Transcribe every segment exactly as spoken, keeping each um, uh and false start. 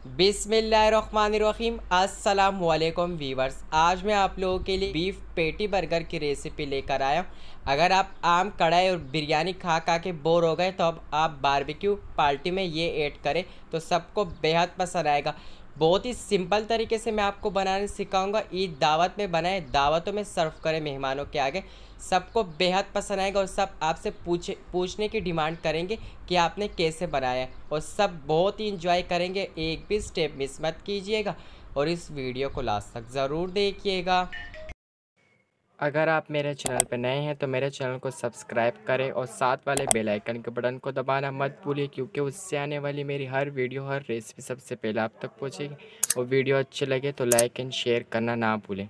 बिस्मिल्लाहिर्रहमानिर्रहीम अस्सलाम वालेकुम वीवर्स। आज मैं आप लोगों के लिए बीफ पेटी बर्गर की रेसिपी लेकर आया हूँ। अगर आप आम कढ़ाई और बिरयानी खा खा के बोर हो गए तो अब आप बारबेक्यू पार्टी में ये ऐड करें तो सबको बेहद पसंद आएगा। बहुत ही सिंपल तरीके से मैं आपको बनाने सिखाऊंगा। ईद दावत में बनाए, दावतों में सर्व करें मेहमानों के आगे, सबको बेहद पसंद आएगा और सब आपसे पूछे पूछने की डिमांड करेंगे कि आपने कैसे बनाया है और सब बहुत ही इंजॉय करेंगे। एक भी स्टेप मिस मत कीजिएगा और इस वीडियो को लास्ट तक ज़रूर देखिएगा। अगर आप मेरे चैनल पर नए हैं तो मेरे चैनल को सब्सक्राइब करें और साथ वाले बेल आइकन के बटन को दबाना मत भूलिए, क्योंकि उससे आने वाली मेरी हर वीडियो हर रेसिपी सबसे पहले आप तक पहुंचेगी। और वीडियो अच्छी लगे तो लाइक एंड शेयर करना ना भूलें।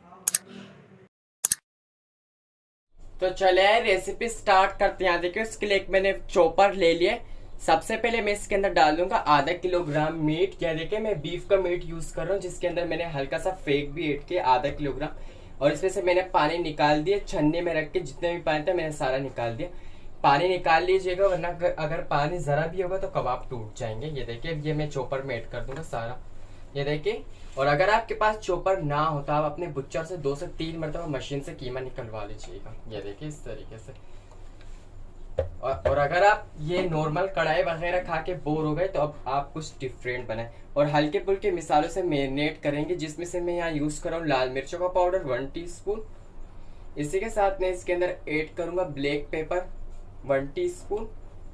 तो चले रेसिपी स्टार्ट करते हैं। यहाँ देखिए, उसके लिए एक मैंने चॉपर ले लिया। सबसे पहले मैं इसके अंदर डाल दूंगा आधा किलोग्राम मीट। यहाँ देखिए, मैं बीफ का मीट यूज कर रहा हूँ, जिसके अंदर मैंने हल्का सा फेक भी ऐड किया आधा किलोग्राम। और इसमें से मैंने पानी निकाल दिया, छन्ने में रख के जितने भी पानी था मैंने सारा निकाल दिया। पानी निकाल लीजिएगा, वरना अगर पानी जरा भी होगा तो कबाब टूट जाएंगे। ये देखिए, ये मैं चॉपर में ऐड कर दूंगा सारा, ये देखिए। और अगर आपके पास चॉपर ना हो तो आप अपने बुच्चर से दो से तीन मरतबा मशीन से कीमा निकलवा लीजिएगा। ये देखिए इस तरीके से। और, और अगर आप ये नॉर्मल कढ़ाई वगैरह खा के बोर हो गए तो अब आप कुछ डिफरेंट बनाएं और हल्के फुल्के मिसालों से मैरिनेट करेंगे, जिसमें से मैं यहाँ यूज कर रहा हूँ लाल मिर्चों का पाउडर वन टी स्पून। इसी के साथ मैं इसके अंदर ऐड करूंगा black pepper one teaspoon,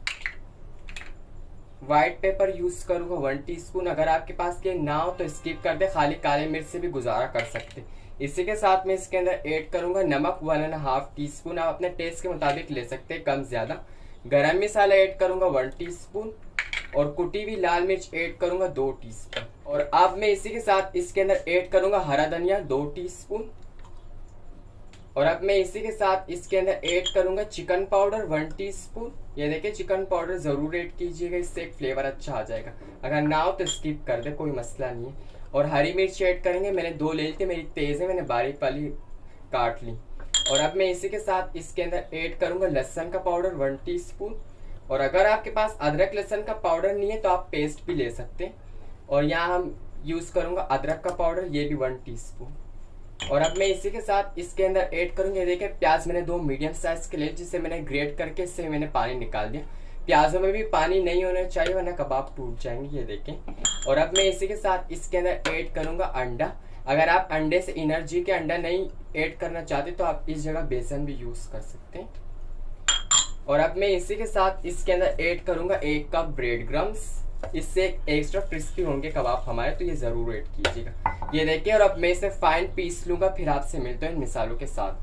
white pepper use करूंगा वन टीस्पून। अगर आपके पास ये ना हो तो स्किप कर दे, खाली काले मिर्च से भी गुजारा कर सकते। इसी के साथ मैं इसके अंदर ऐड करूंगा नमक one and half teaspoon. आप अपने टेस्ट के मुताबिक ले सकते हैं, कम ज्यादा। गरम मसाला ऐड करूंगा वन टीस्पून और कुटी हुई लाल मिर्च ऐड करूंगा दो टीस्पून। और अब मैं इसी के साथ इसके अंदर ऐड करूंगा हरा धनिया दो टीस्पून। और अब मैं इसी के साथ इसके अंदर ऐड करूंगा चिकन पाउडर वन टीस्पून। ये देखिए, चिकन पाउडर जरूर ऐड कीजिएगा, इससे एक फ्लेवर अच्छा आ जाएगा। अगर ना हो तो स्किप कर दे, कोई मसला नहीं है। और हरी मिर्च ऐड करेंगे, मैंने दो ले ली थी, मेरी तेज है, मैंने बारीक वाली काट ली। और अब मैं इसी के साथ इसके अंदर ऐड करूंगा लहसुन का पाउडर वन टीस्पून। और अगर आपके पास अदरक लहसुन का पाउडर नहीं है तो आप पेस्ट भी ले सकते हैं। और यहाँ हम यूज करूंगा अदरक का पाउडर, ये भी वन टीस्पून। और अब मैं इसी के साथ इसके अंदर ऐड करूंगा, देखिए प्याज मैंने दो मीडियम साइज के लिए, जिसे मैंने ग्रेट करके इससे मैंने पानी निकाल दिया। प्याजों में भी पानी नहीं होना चाहिए, वरना कबाब टूट जाएंगे। ये देखें। और अब मैं इसी के साथ इसके अंदर ऐड करूंगा अंडा। अगर आप अंडे से एनर्जी के अंडा नहीं ऐड करना चाहते तो आप इस जगह बेसन भी यूज कर सकते हैं। और अब मैं इसी के साथ इसके अंदर ऐड करूंगा एक कप ब्रेड क्रम्स। इससे एक्स्ट्रा क्रिस्पी होंगे कबाब हमारे, तो ये जरूर ऐड कीजिएगा। ये देखिए, और अब मैं इसे फाइन पीस लूंगा, फिर आपसे मिलते हैं इन मिसालों के साथ।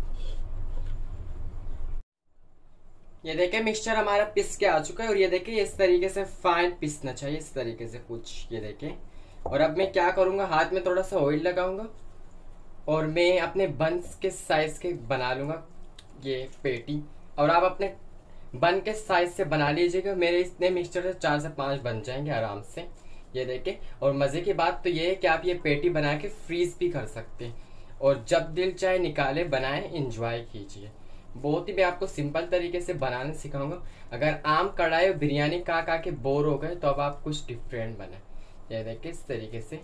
ये देखिए, मिक्सचर हमारा पिस के आ चुका है। और ये देखिए, इस तरीके से फाइन पिसना चाहिए, इस तरीके से कुछ। ये देखिए, और अब मैं क्या करूंगा, हाथ में थोड़ा सा ऑयल लगाऊंगा और मैं अपने बंस के साइज के बना लूंगा ये पेटी। और आप अपने बन के साइज से बना लीजिएगा। मेरे इतने मिक्सचर से चार से पांच बन जाएंगे आराम से। ये देखिए, और मजे की बात तो ये है कि आप ये पेटी बना के फ्रीज भी कर सकते हैं और जब दिल चाहे निकाले बनाए एंजॉय कीजिए। बहुत ही मैं आपको सिंपल तरीके से बनाने सिखाऊंगा। अगर आम कढ़ाई और बिरयानी खा खा के बोर हो गए तो अब आप कुछ डिफरेंट बनाए। ये देखिए इस तरीके से।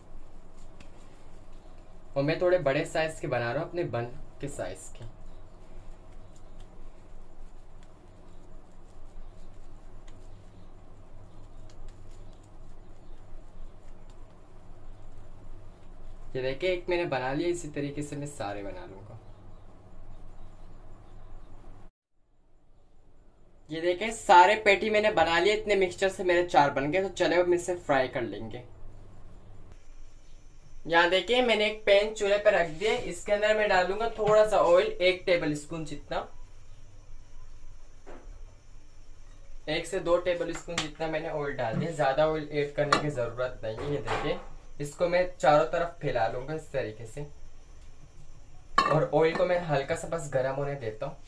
और मैं थोड़े बड़े साइज के बना रहा हूँ, अपने बन के साइज के। ये देखिए, एक मैंने बना लिया, इसी तरीके से मैं सारे बना लूंगा। ये देखिए, सारे पेटी मैंने बना लिए, इतने मिक्सचर से मेरे चार बन गए। तो चले अब इसे फ्राई कर लेंगे। यहाँ देखिए, मैंने एक पैन चूल्हे पर रख दिया, इसके अंदर मैं डालूंगा थोड़ा सा ऑयल, एक टेबल स्पून जितना, एक से दो टेबल स्पून जितना मैंने ऑयल डाल दिया। ज्यादा ऑयल ऐड करने की जरूरत नहीं है। ये देखिए, इसको मैं चारों तरफ फैला लूंगा इस तरीके से। और ऑयल को मैं हल्का सा बस गर्म होने देता हूँ।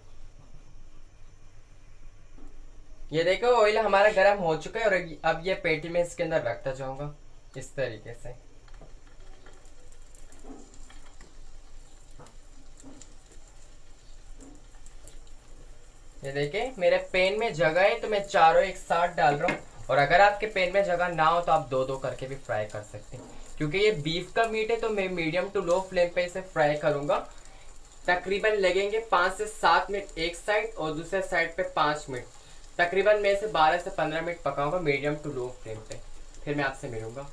ये देखो, ऑयल हमारा गर्म हो चुका है और अब ये पेटी में इसके अंदर रखता जाऊंगा इस तरीके से। ये देखिए, मेरे पैन में जगह है तो मैं चारों एक साथ डाल रहा हूँ और अगर आपके पैन में जगह ना हो तो आप दो दो करके भी फ्राई कर सकते हैं। क्योंकि ये बीफ का मीट है तो मैं मीडियम टू लो फ्लेम पे इसे फ्राई करूँगा। तकरीबन लगेंगे पाँच से सात मिनट एक साइड और दूसरे साइड पे पाँच मिनट। तकरीबन मैं इसे बारह से पंद्रह मिनट पकाऊंगा मीडियम टू लो फ्लेम पे। फिर मैं आपसे मिलूंगा।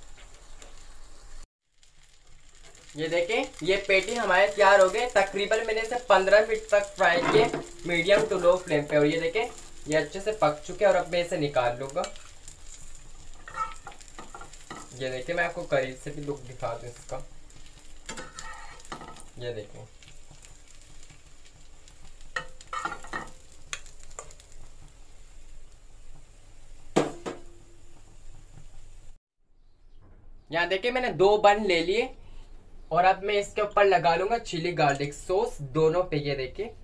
ये देखें, ये पेटी हमारे तैयार हो गए। तकरीबन मैंने इसे पंद्रह मिनट तक फ्राई किए मीडियम टू लो फ्लेम पे। और ये देखें, ये अच्छे से पक चुके हैं और अब मैं इसे निकाल लूंगा। ये देखिए, मैं आपको करीब से भी लुक दिखा दूं इसका। ये देखें, यहाँ देखिए मैंने दो बन ले लिए और अब मैं इसके ऊपर लगा लूंगा चिली गार्लिक सॉस दोनों पे। ये देखिए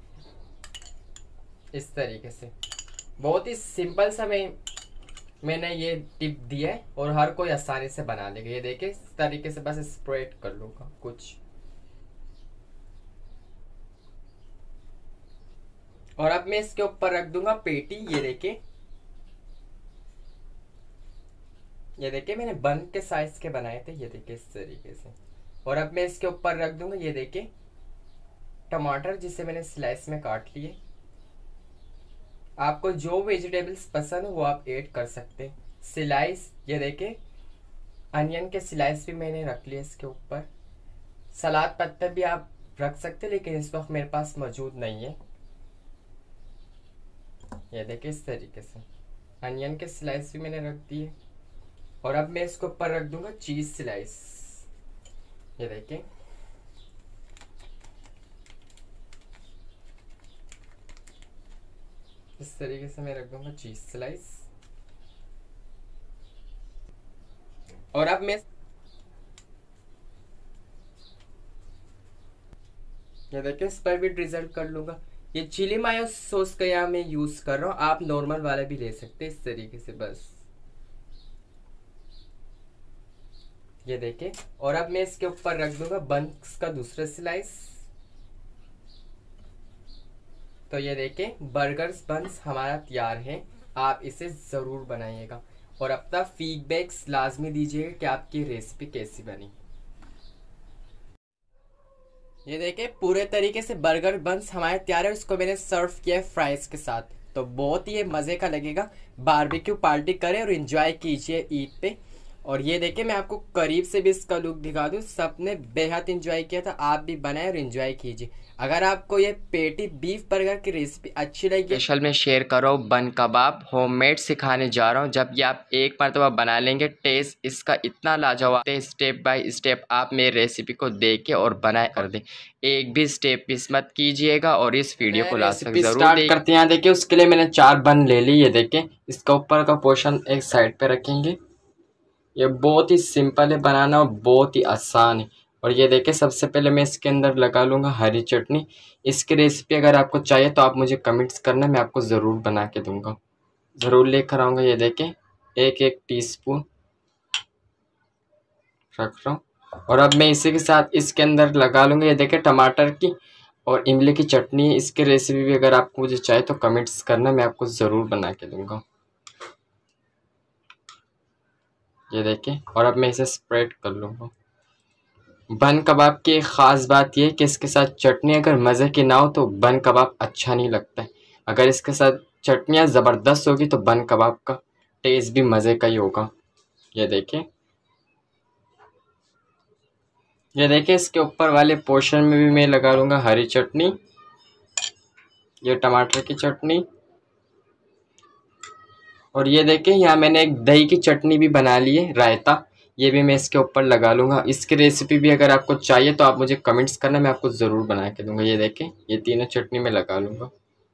इस तरीके से, बहुत ही सिंपल सा मैं मैंने ये टिप दिया है और हर कोई आसानी से बना लेगा। ये देखिए इस तरीके से बस स्प्रेड कर लूंगा कुछ, और अब मैं इसके ऊपर रख दूंगा पेटी। ये देखिए, ये देखिए मैंने बन के साइज के बनाए थे। ये देखिए इस तरीके से, और अब मैं इसके ऊपर रख दूंगा ये देखिए टमाटर जिसे मैंने स्लाइस में काट लिए। आपको जो वेजिटेबल्स पसंद हो वो आप ऐड कर सकते हैं। स्लाइस, ये देखिए अनियन के स्लाइस भी मैंने रख लिए इसके ऊपर। सलाद पत्ता भी आप रख सकते हैं लेकिन इस वक्त मेरे पास मौजूद नहीं है। ये देखिए इस तरीके से अनियन के स्लाइस भी मैंने रख दिए, और अब मैं इसके ऊपर रख दूंगा चीज स्लाइस। ये देखिए इस तरीके से मैं रख दूंगा चीज स्लाइस, और अब मैं ये देखिए इस पर भी ड्रिजल कर लूंगा। ये चिली मायो सॉस का यहाँ मैं यूज कर रहा हूँ, आप नॉर्मल वाला भी ले सकते हैं इस तरीके से बस। ये देखिए, और अब मैं इसके ऊपर रख दूंगा बंस का दूसरा स्लाइस। तो ये देखिए बर्गर्स बंस हमारा तैयार है, आप इसे ज़रूर बनाइएगा और अपना फीडबैक्स लाजमी दीजिएगा कि आपकी रेसिपी कैसी बनी। ये देखिए पूरे तरीके से बर्गर बंस हमारे तैयार है, उसको मैंने सर्व किया है फ्राइज के साथ। तो बहुत ही ये मज़े का लगेगा। बारबेक्यू पार्टी करें और एंजॉय कीजिए ईद पे। और ये देखिए मैं आपको करीब से भी इसका लुक दिखा दूँ, सबने बेहद एंजॉय किया था। आप भी बनाएं और एंजॉय कीजिए। अगर आपको ये पेटी बीफ बर्गर की रेसिपी अच्छी लगी, स्पेशल में शेयर करो बन कबाब होममेड सिखाने जा रहा हूँ। जब ये आप एक मरतबा बना लेंगे टेस्ट इसका इतना लाजवाब है, स्टेप बाय स्टेप आप मेरी रेसिपी को देख के और बनाए कर दें। एक भी स्टेप मिस मत कीजिएगा और इस वीडियो को लास्ट तक जरूर स्टार्ट करते हैं। देखिए उसके लिए मैंने चार बन ले ली। ये देखिए इसका ऊपर का पोर्शन एक साइड पे रखेंगे। ये बहुत ही सिंपल है बनाना और बहुत ही आसान है। और ये देखिए सबसे पहले मैं इसके अंदर लगा लूँगा हरी चटनी। इसकी रेसिपी अगर आपको चाहिए तो आप मुझे कमेंट्स करना, मैं आपको ज़रूर बना के दूँगा, ज़रूर लेकर आऊँगा। ये देखें एक एक टीस्पून रख रहा हूँ, और अब मैं इसी के साथ इसके अंदर लगा लूँगा ये देखें टमाटर की और इमली की चटनी है। इसकी रेसिपी भी अगर आपको मुझे चाहिए तो कमेंट्स करना, मैं आपको ज़रूर बना के दूँगा। ये देखिए, और अब मैं इसे स्प्रेड कर लूँगा। बन कबाब की एक ख़ास बात यह कि इसके साथ चटनी अगर मज़े की ना हो तो बन कबाब अच्छा नहीं लगता है। अगर इसके साथ चटनियाँ ज़बरदस्त होगी तो बन कबाब का टेस्ट भी मज़े का ही होगा। ये देखिए, ये देखिए इसके ऊपर वाले पोर्शन में भी मैं लगा लूँगा हरी चटनी, ये टमाटर की चटनी, और ये देखिए यहाँ मैंने एक दही की चटनी भी बना ली है, रायता, ये भी मैं इसके ऊपर लगा लूँगा। इसकी रेसिपी भी अगर आपको चाहिए तो आप मुझे कमेंट्स करना, मैं आपको ज़रूर बना के दूँगा। ये देखें ये तीनों चटनी मैं लगा लूँगा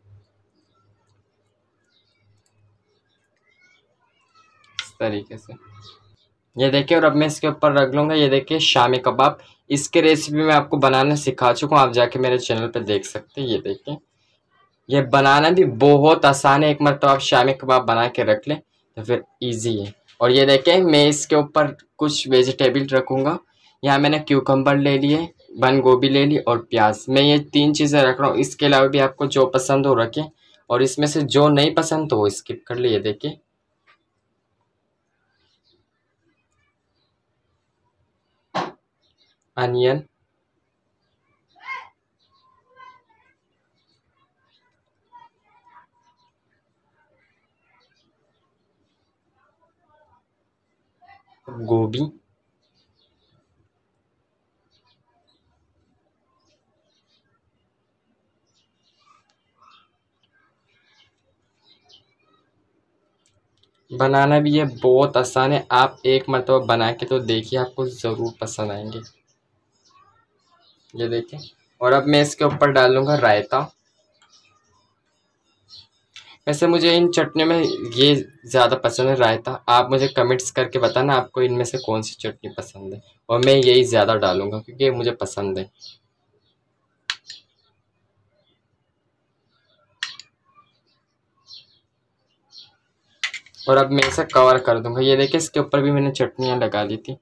इस तरीके से। ये देखिए, और अब मैं इसके ऊपर रख लूँगा ये देखिए शामी कबाब। इसकी रेसिपी मैं आपको बनाना सिखा चुका हूँ, आप जाके मेरे चैनल पर देख सकते हैं। ये देखिए ये बनाना भी बहुत आसान है, एक मरतबा आप शामी कबाब बना के रख लें तो फिर इजी है। और ये देखें मैं इसके ऊपर कुछ वेजिटेबल रखूँगा। यहाँ मैंने क्यूकम्बर ले लिए, बंद गोभी ले ली और प्याज। मैं ये तीन चीज़ें रख रहा हूँ। इसके अलावा भी आपको जो पसंद हो रखें, और इसमें से जो नहीं पसंद तो वो स्किप कर लिए। देखिए अनियन, गोभी, बनाना भी ये बहुत आसान है। आप एक मरतबा बना के तो देखिए, आपको ज़रूर पसंद आएंगे। ये देखिए। और अब मैं इसके ऊपर डालूंगा रायता। वैसे मुझे इन चटनियों में ये ज़्यादा पसंद है, रायता। आप मुझे कमेंट्स करके बताना आपको इनमें से कौन सी चटनी पसंद है, और मैं यही ज़्यादा डालूंगा क्योंकि ये मुझे पसंद है। और अब मैं इसे कवर कर दूंगा। ये देखिए, इसके ऊपर भी मैंने चटनियाँ लगा दी थी।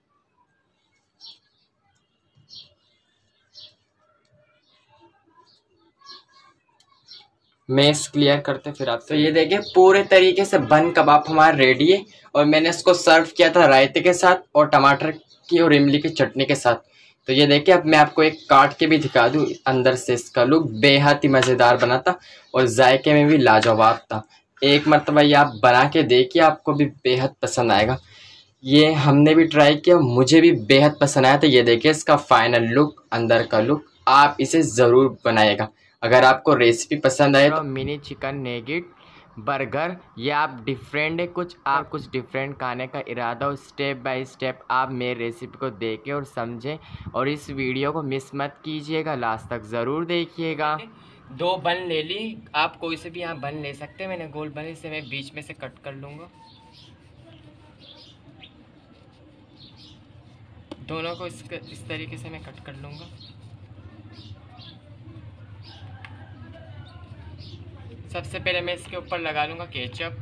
मैश क्लियर करते फिर आप। तो ये देखिए, पूरे तरीके से बन कबाब हमारा रेडी है, और मैंने इसको सर्व किया था रायते के साथ और टमाटर की और इमली की चटनी के साथ। तो ये देखिए, अब मैं आपको एक काट के भी दिखा दूं। अंदर से इसका लुक बेहद ही मज़ेदार बना था और जायके में भी लाजवाब था। एक मरतबा ये आप बना के देखिए, आपको भी बेहद पसंद आएगा। ये हमने भी ट्राई किया, मुझे भी बेहद पसंद आया। तो ये देखिए इसका फाइनल लुक, अंदर का लुक। आप इसे ज़रूर बनाएगा। अगर आपको रेसिपी पसंद आए तो मिनी चिकन नेगिट बर्गर, ये आप डिफरेंट है कुछ, आप कुछ डिफरेंट खाने का इरादा हो, स्टेप बाय स्टेप आप मेरे रेसिपी को देखें और समझें, और इस वीडियो को मिस मत कीजिएगा, लास्ट तक ज़रूर देखिएगा। दो बन ले ली, आप कोई से भी यहाँ बन ले सकते हैं। मैंने गोल बन, इसे मैं बीच में से कट कर लूँगा। दोनों को इस इस तरीके से मैं कट कर लूँगा। सबसे पहले मैं इसके ऊपर लगा लूँगा केचप,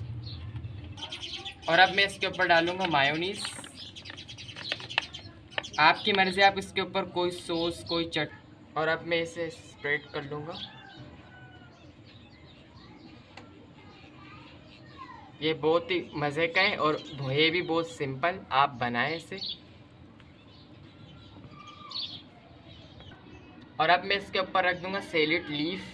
और अब मैं इसके ऊपर डालूँगा मायोनीज। आपकी मर्ज़ी, आप इसके ऊपर कोई सॉस, कोई चट। और अब मैं इसे स्प्रेड कर लूँगा। ये बहुत ही मज़े का है और ये भी बहुत सिंपल, आप बनाएं इसे। और अब मैं इसके ऊपर रख दूँगा सैलेड लीफ,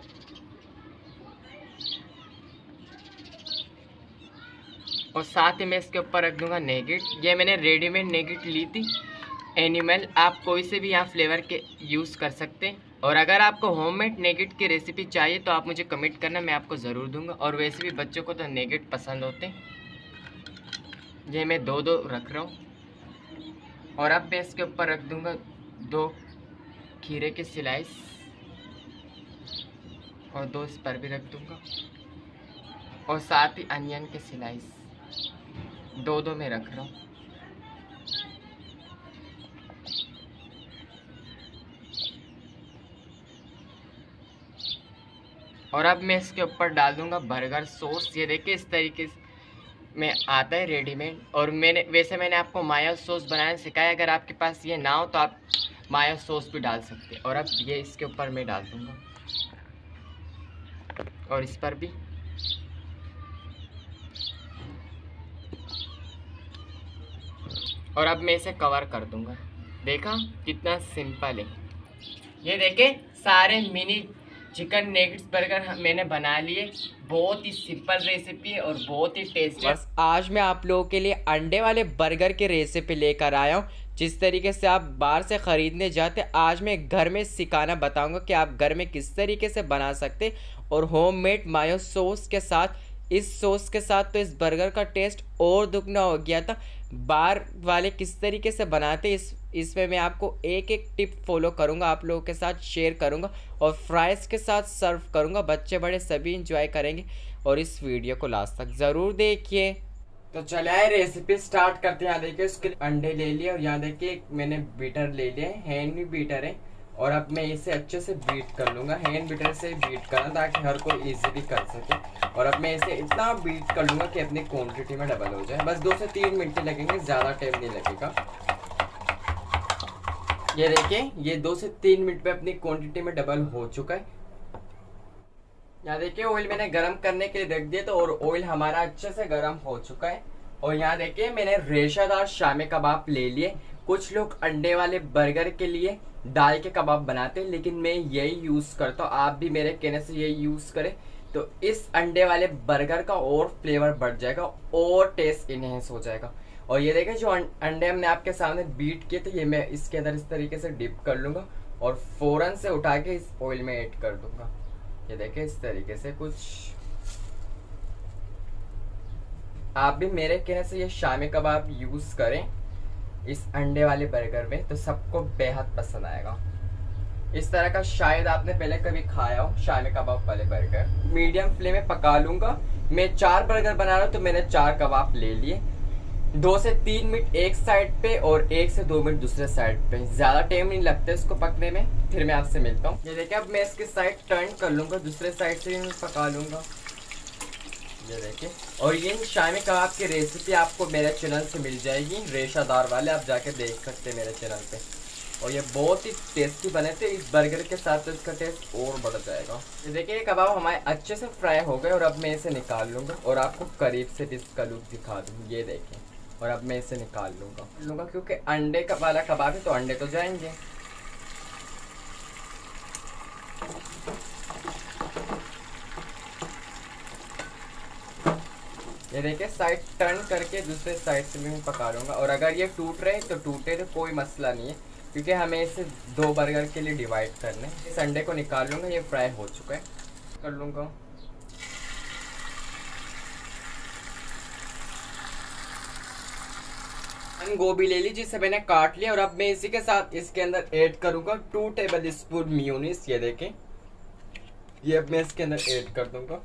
और साथ ही मैं इसके ऊपर रख दूँगा नेगिट। ये मैंने रेडीमेड नेगिट ली थी एनिमल, आप कोई से भी यहाँ फ्लेवर के यूज़ कर सकते हैं। और अगर आपको होममेड नेगिट की रेसिपी चाहिए तो आप मुझे कमेंट करना, मैं आपको ज़रूर दूंगा। और वैसे भी बच्चों को तो नेगिट पसंद होते हैं। ये मैं दो दो रख रहा हूँ। और अब मैं इसके ऊपर रख दूँगा दो खीरे के स्लाइस, और दो इस पर भी रख दूँगा, और साथ ही अनियन के स्लाइस दो दो में रख रहा हूँ। और अब मैं इसके ऊपर डाल दूंगा बर्गर सॉस। ये देखिए इस तरीके में आता है रेडीमेड, और मैंने वैसे मैंने आपको मायो सॉस बनाना सिखाया। अगर आपके पास ये ना हो तो आप मायो सॉस भी डाल सकते हैं। और अब ये इसके ऊपर मैं डाल दूंगा, और इस पर भी। और अब मैं इसे कवर कर दूंगा। देखा कितना सिंपल है। ये देखे सारे मिनी चिकन नेगेट्स बर्गर मैंने बना लिए। बहुत ही सिंपल रेसिपी है और बहुत ही टेस्टी। बस आज मैं आप लोगों के लिए अंडे वाले बर्गर की रेसिपी लेकर आया हूँ। जिस तरीके से आप बाहर से ख़रीदने जाते, आज मैं घर में सिखाना बताऊंगा कि आप घर में किस तरीके से बना सकते, और होममेड मायो सॉस के साथ। इस सॉस के साथ तो इस बर्गर का टेस्ट और दुगना हो गया था। बाहर वाले किस तरीके से बनाते, इस इसमें मैं आपको एक एक टिप फॉलो करूंगा, आप लोगों के साथ शेयर करूंगा, और फ्राइज़ के साथ सर्व करूंगा। बच्चे बड़े सभी इंजॉय करेंगे, और इस वीडियो को लास्ट तक ज़रूर देखिए। तो चले आए रेसिपी स्टार्ट करते हैं। यहाँ देखिए उसके अंडे ले लिए, और यहाँ देखिए मैंने बीटर ले लिया है, हैंड भी बीटर है। और अब मैं इसे अच्छे से बीट कर लूँगा। हैंड बीटर से बीट करना ताकि हर कोई इजीली कर सके। और अब मैं इसे इतना बीट कर लूँगा कि अपनी क्वांटिटी में डबल हो जाए। बस दो से तीन मिनट लगेंगे, ज़्यादा टाइम नहीं लगेगा। ये देखिए ये दो से तीन मिनट में अपनी क्वांटिटी में डबल हो चुका है। यहाँ देखिए ऑयल मैंने गरम करने के लिए रख दिया, तो और ऑयल हमारा अच्छे से गरम हो चुका है। और यहाँ देखिए मैंने रेशादार शामी कबाब ले लिए, कुछ लोग अंडे वाले बर्गर के लिए दाल के कबाब बनाते हैं, लेकिन मैं यही यूज़ करता हूँ। आप भी मेरे कहने से यही यूज़ करें तो इस अंडे वाले बर्गर का और फ्लेवर बढ़ जाएगा और टेस्ट इनहेंस हो जाएगा। और ये देखें जो अंडे हमने आपके सामने बीट किए थे, ये मैं इसके अंदर इस तरीके से डिप कर लूँगा और फ़ौरन से उठा के इस ऑयल में ऐड कर दूँगा। ये देखें इस तरीके से कुछ। आप भी मेरे कहने से ये शामी कबाब यूज़ करें इस अंडे वाले बर्गर में, तो सबको बेहद पसंद आएगा। इस तरह का शायद आपने पहले कभी खाया हो शामी कबाब वाले बर्गर। मीडियम फ्लेम में पका लूँगा। मैं चार बर्गर बना रहा हूँ तो मैंने चार कबाब ले लिए। दो से तीन मिनट एक साइड पे और एक से दो मिनट दूसरे साइड पे, ज़्यादा टाइम नहीं लगता इसको पकने में। फिर मैं आपसे मिलता हूँ। ये देखिए अब मैं इसकी साइड टर्न कर लूँगा, दूसरे साइड से भी पका लूँगा। ये देखिए, और ये शामी कबाब की रेसिपी आपको मेरे चैनल से मिल जाएगी, रेशादार वाले, आप जाके देख सकते हैं मेरे चैनल पे। और ये बहुत ही टेस्टी बने थे। इस बर्गर के साथ तो इसका टेस्ट और बढ़ जाएगा। ये देखिए कबाब हमारे अच्छे से फ्राई हो गए और अब मैं इसे निकाल लूँगा और आपको करीब से इसका लुक दिखा दूँ। ये देखिए, और अब मैं इसे निकाल लूँगा लूँगा क्योंकि अंडे का वाला कबाब है तो अंडे तो जाएंगे। ये देखिए साइड टर्न करके दूसरे साइड से भी मैं पका लूँगा। और अगर ये टूट रहे तो टूटे तो कोई मसला नहीं है, क्योंकि हमें इसे दो बर्गर के लिए डिवाइड करने। इस अंडे को निकाल लूँगा, ये फ्राई हो चुका है, कर लूँगा। गोभी ले ली जिसे मैंने काट लिया और अब मैं इसी के साथ इसके अंदर ऐड करूँगा टू टेबल स्पून मेयोनीज। ये देखें, ये अब मैं इसके अंदर ऐड कर दूँगा,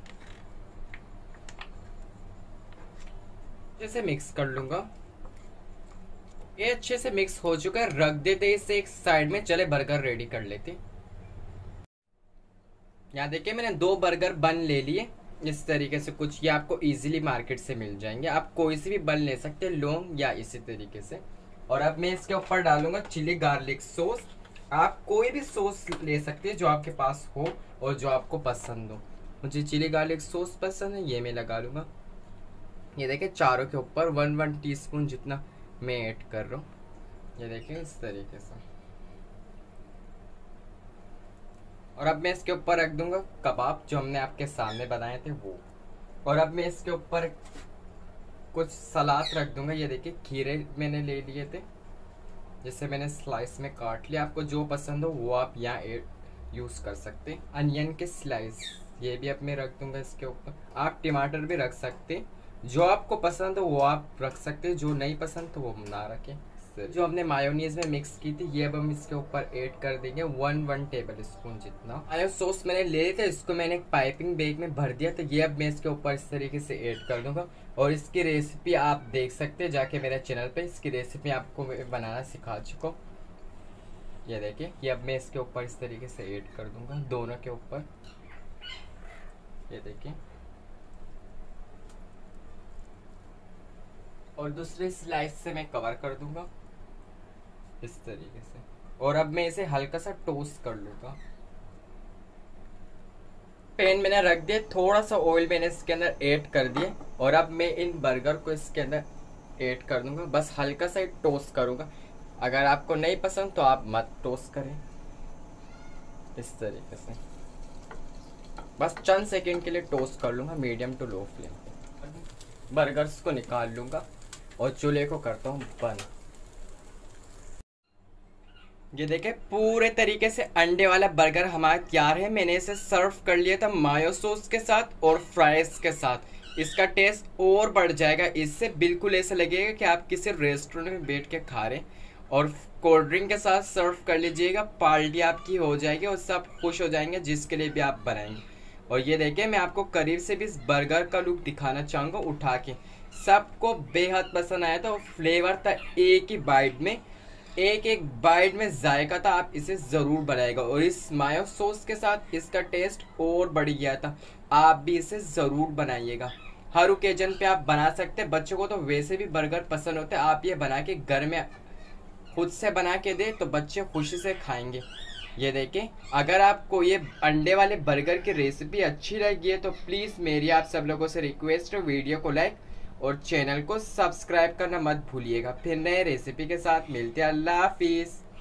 इसे मिक्स कर लूँगा। ये अच्छे से मिक्स हो चुका है, रख देते इसे एक साइड में। चले बर्गर रेडी कर लेते। यहाँ देखिए मैंने दो बर्गर बन ले लिए इस तरीके से कुछ। ये आपको इजीली मार्केट से मिल जाएंगे, आप कोई से भी बन ले सकते हैं, लॉन्ग या इसी तरीके से। और अब मैं इसके ऊपर डालूंगा चिली गार्लिक सॉस। आप कोई भी सॉस ले सकते हैं जो आपके पास हो और जो आपको पसंद हो। मुझे चिली गार्लिक सॉस पसंद है, ये मैं लगा लूँगा। ये देखिए चारों के ऊपर वन वन टीस्पून जितना मैं ऐड कर रहा हूँ। ये देखिए इस तरीके से। और अब मैं इसके ऊपर रख दूंगा कबाब जो हमने आपके सामने बनाए थे वो। और अब मैं इसके ऊपर कुछ सलाद रख दूंगा। ये देखिए खीरे मैंने ले लिए थे, जिसे मैंने स्लाइस में काट लिया। आपको जो पसंद हो वो आप यहाँ ऐड यूज़ कर सकते हैं। अनियन के स्लाइस ये भी अब मैं रख दूंगा इसके ऊपर। आप टमाटर भी रख सकते हैं, जो आपको पसंद हो वो आप रख सकते हैं, जो नहीं पसंद तो वो ना रखें। जो हमने मायोनीज में मिक्स की थी ये अब हम इसके ऊपर ऐड कर देंगे वन वन टेबल स्पून जितना। मायो सॉस मैंने ले लिया था, इसको मैंने एक पाइपिंग बैग में भर दिया, तो ये अब मैं इसके ऊपर इस तरीके से ऐड कर दूंगा। और इसकी रेसिपी आप देख सकते हैं जाके मेरे चैनल पे, इसकी रेसिपी आपको बनाना सिखा चुका हूँ। ये देखिए, ये अब मैं इसके ऊपर इस तरीके से ऐड कर दूंगा दोनों के ऊपर। ये देखिए, और दूसरे स्लाइस से मैं कवर कर दूंगा इस तरीके से। और अब मैं इसे हल्का सा टोस्ट कर लूँगा। पैन मैंने रख दिया, थोड़ा सा ऑयल मैंने इसके अंदर ऐड कर दिया और अब मैं इन बर्गर को इसके अंदर ऐड कर दूंगा। बस हल्का सा टोस्ट करूँगा, अगर आपको नहीं पसंद तो आप मत टोस्ट करें। इस तरीके से बस चंद सेकेंड के लिए टोस्ट कर लूँगा मीडियम टू लो फ्लेम पे। बर्गर्स को निकाल लूँगा और चूल्हे को करता हूँ बंद। ये देखें पूरे तरीके से अंडे वाला बर्गर हमारा तैयार है। मैंने इसे सर्व कर लिया था मायो सॉस के साथ और फ्राइज के साथ। इसका टेस्ट और बढ़ जाएगा, इससे बिल्कुल ऐसा लगेगा कि आप किसी रेस्टोरेंट में बैठ के खा रहे हैं। और कोल्ड ड्रिंक के साथ सर्व कर लीजिएगा, पार्टी आपकी हो जाएगी और सब खुश हो जाएंगे जिसके लिए भी आप बनाएंगे। और ये देखिए मैं आपको करीब से भी इस बर्गर का लुक दिखाना चाहूँगा उठा के। सबको बेहद पसंद आया था और फ्लेवर था एक ही बाइट में, एक एक बाइट में जायका था। आप इसे ज़रूर बनाएगा और इस मायो सॉस के साथ इसका टेस्ट और बढ़ गया था। आप भी इसे ज़रूर बनाइएगा, हर ओकेजन पे आप बना सकते हैं। बच्चों को तो वैसे भी बर्गर पसंद होते हैं, आप ये बना के घर में खुद से बना के दे तो बच्चे खुशी से खाएंगे। ये देखें, अगर आपको ये अंडे वाले बर्गर की रेसिपी अच्छी लगी है तो प्लीज़ मेरी आप सब लोगों से रिक्वेस्ट है वीडियो को लाइक और चैनल को सब्सक्राइब करना मत भूलिएगा। फिर नए रेसिपी के साथ मिलते हैं। अल्लाह हाफिज़।